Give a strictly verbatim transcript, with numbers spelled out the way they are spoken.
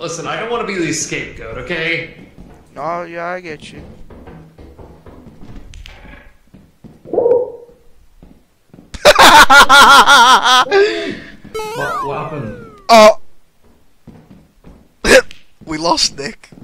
Listen, I don't want to be the scapegoat, okay? Oh, yeah, I get you. What, what happened? Oh! We lost Nick.